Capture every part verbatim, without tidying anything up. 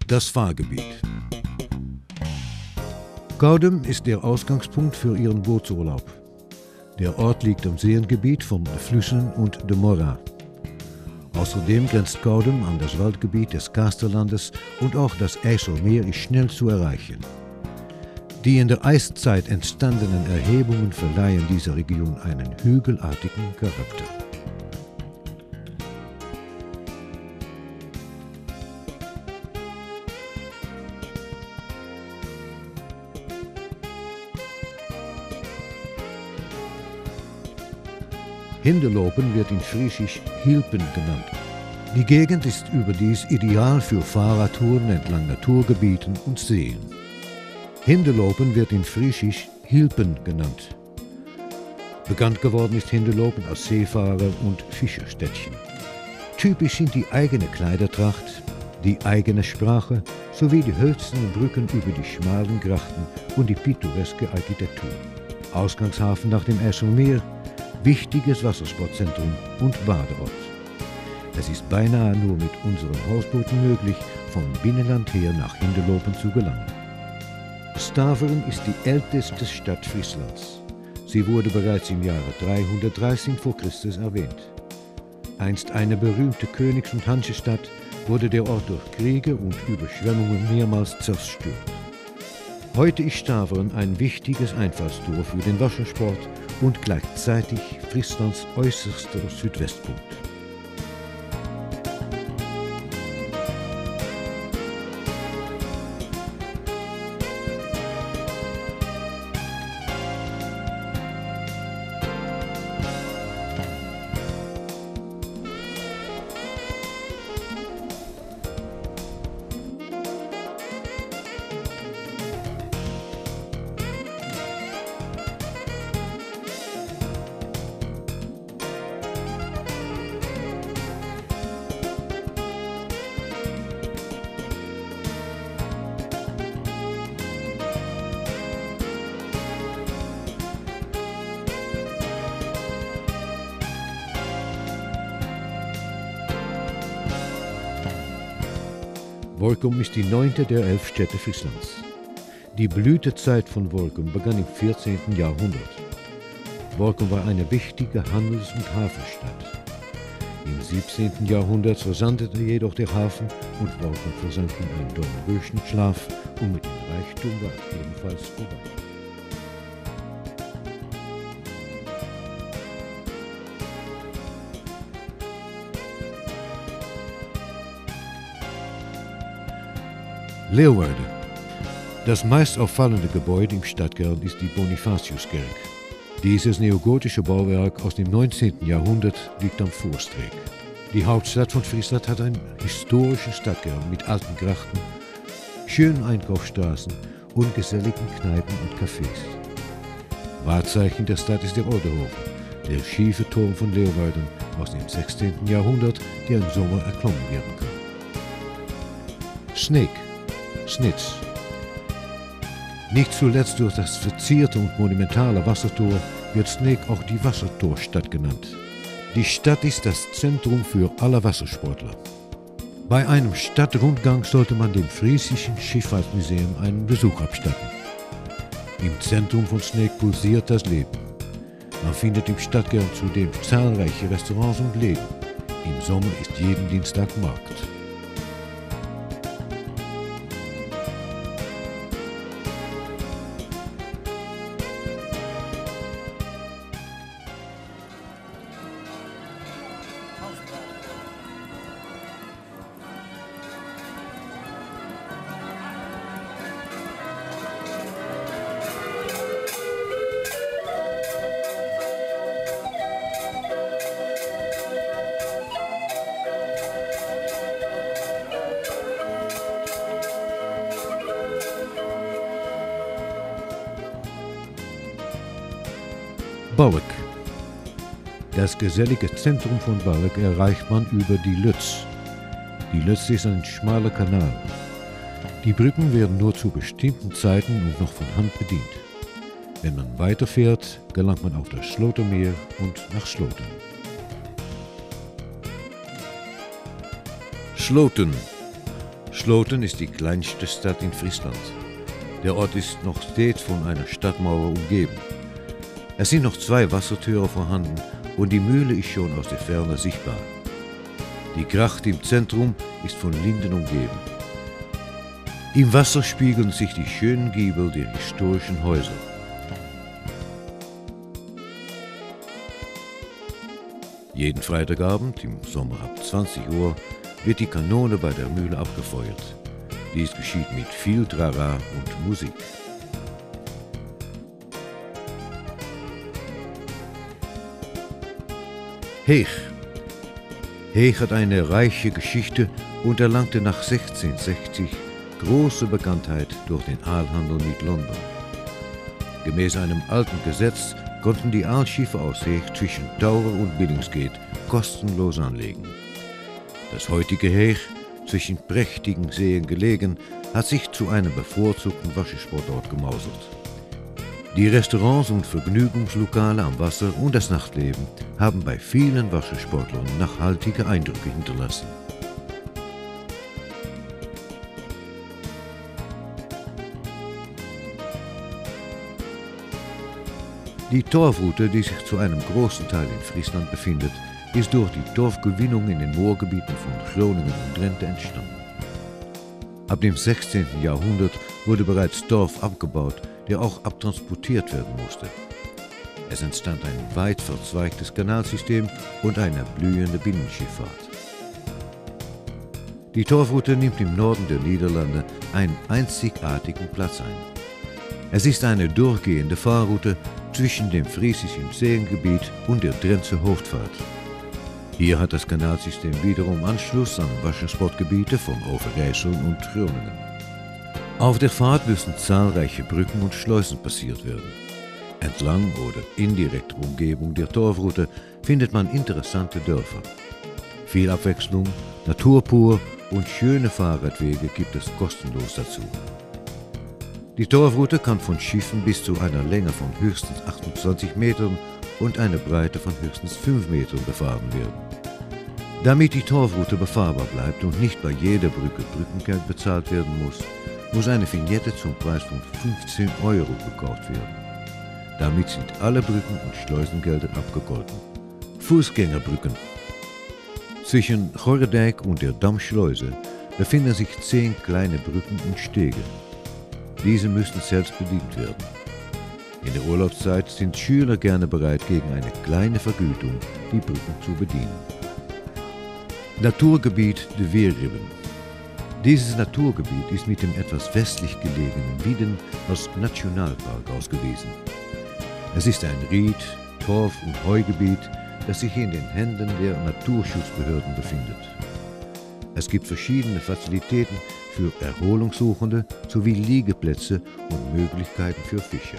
Das Fahrgebiet. Goudem ist der Ausgangspunkt für Ihren Bootsurlaub. Der Ort liegt am Seengebiet von de Flüssen und de Morra. Außerdem grenzt Goudem an das Waldgebiet des Kaasterlandes und auch das IJsselmeer ist schnell zu erreichen. Die in der Eiszeit entstandenen Erhebungen verleihen dieser Region einen hügelartigen Charakter. Hindelopen wird in Frisisch Hilpen genannt. Die Gegend ist überdies ideal für Fahrradtouren entlang Naturgebieten und Seen. Hindelopen wird in Frisisch Hilpen genannt. Bekannt geworden ist Hindelopen als Seefahrer- und Fischerstädtchen. Typisch sind die eigene Kleidertracht, die eigene Sprache sowie die hölzernen Brücken über die schmalen Grachten und die pittoreske Architektur. Ausgangshafen nach dem IJsselmeer, wichtiges Wassersportzentrum und Badeort. Es ist beinahe nur mit unseren Hausbooten möglich, vom Binnenland her nach Hindelopen zu gelangen. Staveren ist die älteste Stadt Frieslands. Sie wurde bereits im Jahre dreihundertdreizehn vor Christus erwähnt. Einst eine berühmte Königs- und Hansestadt, wurde der Ort durch Kriege und Überschwemmungen mehrmals zerstört. Heute ist Staveren ein wichtiges Einfallstor für den Wassersport und gleichzeitig Frieslands äußerster Südwestpunkt. Wolkum ist die neunte der elf Städte Frieslands. Die Blütezeit von Wolkum begann im vierzehnten Jahrhundert. Wolkum war eine wichtige Handels- und Hafenstadt. Im siebzehnten Jahrhundert versandete jedoch der Hafen und Wolkum versank in einen Dornröschenschlaf und mit dem Reichtum war es ebenfalls vorbei. Leeuwarden. Das meist auffallende Gebäude im Stadtkern ist die Bonifatiuskerk. Dieses neogotische Bauwerk aus dem neunzehnten Jahrhundert liegt am Voorstreek. Die Hauptstadt von Friesland hat einen historischen Stadtkern mit alten Grachten, schönen Einkaufsstraßen und geselligen Kneipen und Cafés. Wahrzeichen der Stadt ist der Oldehof, der schiefe Turm von Leeuwarden aus dem sechzehnten Jahrhundert, der im Sommer erklommen werden kann. Sneek. Snitz. Nicht zuletzt durch das verzierte und monumentale Wassertor wird Sneek auch die Wassertorstadt genannt. Die Stadt ist das Zentrum für alle Wassersportler. Bei einem Stadtrundgang sollte man dem Friesischen Schifffahrtsmuseum einen Besuch abstatten. Im Zentrum von Sneek pulsiert das Leben. Man findet im Stadtkern zudem zahlreiche Restaurants und Läden. Im Sommer ist jeden Dienstag Markt. Balk. Das gesellige Zentrum von Balk erreicht man über die Lütz. Die Lütz ist ein schmaler Kanal. Die Brücken werden nur zu bestimmten Zeiten und noch von Hand bedient. Wenn man weiterfährt, gelangt man auf das Slotermeer und nach Sloten. Sloten. Sloten ist die kleinste Stadt in Friesland. Der Ort ist noch stets von einer Stadtmauer umgeben. Es sind noch zwei Wassertüre vorhanden und die Mühle ist schon aus der Ferne sichtbar. Die Gracht im Zentrum ist von Linden umgeben. Im Wasser spiegeln sich die schönen Giebel der historischen Häuser. Jeden Freitagabend, im Sommer ab zwanzig Uhr, wird die Kanone bei der Mühle abgefeuert. Dies geschieht mit viel Trara und Musik. Heech. Heech hat eine reiche Geschichte und erlangte nach sechzehnhundertsechzig große Bekanntheit durch den Aalhandel mit London. Gemäß einem alten Gesetz konnten die Aalschiffe aus Heech zwischen Tower und Billingsgate kostenlos anlegen. Das heutige Heech, zwischen prächtigen Seen gelegen, hat sich zu einem bevorzugten Wassersportort gemausert. Die Restaurants und Vergnügungslokale am Wasser und das Nachtleben haben bei vielen Wassersportlern nachhaltige Eindrücke hinterlassen. Die Torfroute, die sich zu einem großen Teil in Friesland befindet, ist durch die Torfgewinnung in den Moorgebieten von Groningen und Drenthe entstanden. Ab dem sechzehnten Jahrhundert wurde bereits Torf abgebaut, der auch abtransportiert werden musste. Es entstand ein weit verzweigtes Kanalsystem und eine blühende Binnenschifffahrt. Die Torfroute nimmt im Norden der Niederlande einen einzigartigen Platz ein. Es ist eine durchgehende Fahrroute zwischen dem friesischen Seengebiet und der Drentse Hoofdvaart. Hier hat das Kanalsystem wiederum Anschluss an Wassersportgebiete von Overijssel und Groningen. Auf der Fahrt müssen zahlreiche Brücken und Schleusen passiert werden. Entlang oder in direkter Umgebung der Torfroute findet man interessante Dörfer. Viel Abwechslung, Natur pur und schöne Fahrradwege gibt es kostenlos dazu. Die Torfroute kann von Schiffen bis zu einer Länge von höchstens achtundzwanzig Metern und einer Breite von höchstens fünf Metern befahren werden. Damit die Torfroute befahrbar bleibt und nicht bei jeder Brücke Brückengeld bezahlt werden muss, muss eine Vignette zum Preis von fünfzehn Euro gekauft werden. Damit sind alle Brücken und Schleusengelder abgegolten. Fußgängerbrücken. Zwischen Gorredijk und der Dammschleuse befinden sich zehn kleine Brücken und Stege. Diese müssen selbst bedient werden. In der Urlaubszeit sind Schüler gerne bereit, gegen eine kleine Vergütung die Brücken zu bedienen. Naturgebiet de Weerribben. Dieses Naturgebiet ist mit dem etwas westlich gelegenen Wieden als Nationalpark ausgewiesen. Es ist ein Ried-, Torf- und Heugebiet, das sich in den Händen der Naturschutzbehörden befindet. Es gibt verschiedene Fazilitäten für Erholungssuchende sowie Liegeplätze und Möglichkeiten für Fischer.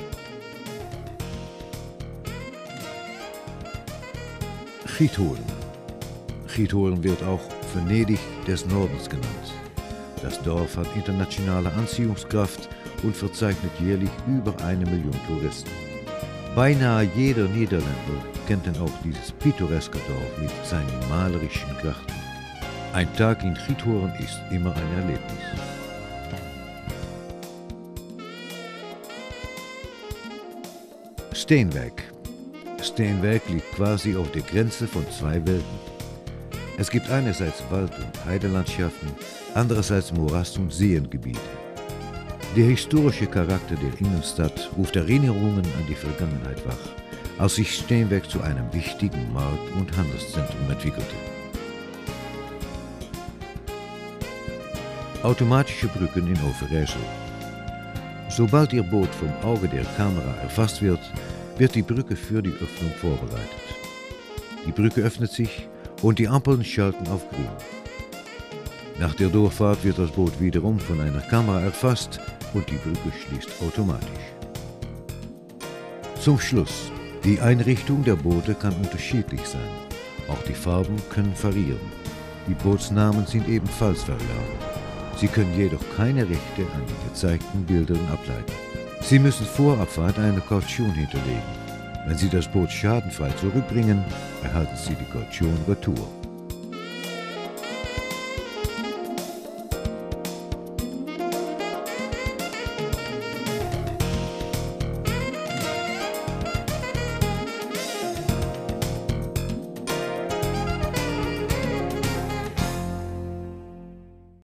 Giethoorn. Giethoorn wird auch Venedig des Nordens genannt. Das Dorf hat internationale Anziehungskraft und verzeichnet jährlich über eine Million Touristen. Beinahe jeder Niederländer kennt denn auch dieses pittoreske Dorf mit seinen malerischen Grachten. Ein Tag in Giethoorn ist immer ein Erlebnis. Steenwijk. Steenwijk liegt quasi auf der Grenze von zwei Welten. Es gibt einerseits Wald- und Heidelandschaften, andererseits Morast- und Seengebiete. Der historische Charakter der Innenstadt ruft Erinnerungen an die Vergangenheit wach, als sich Steenwijk zu einem wichtigen Markt- und Handelszentrum entwickelte. Automatische Brücken in Overijssel. Sobald Ihr Boot vom Auge der Kamera erfasst wird, wird die Brücke für die Öffnung vorbereitet. Die Brücke öffnet sich und die Ampeln schalten auf grün. Nach der Durchfahrt wird das Boot wiederum von einer Kamera erfasst und die Brücke schließt automatisch. Zum Schluss. Die Einrichtung der Boote kann unterschiedlich sein. Auch die Farben können variieren. Die Bootsnamen sind ebenfalls variabel. Sie können jedoch keine Rechte an den gezeigten Bildern ableiten. Sie müssen vor Abfahrt eine Kaution hinterlegen. Wenn Sie das Boot schadenfrei zurückbringen, erhalten Sie die Kaution retour.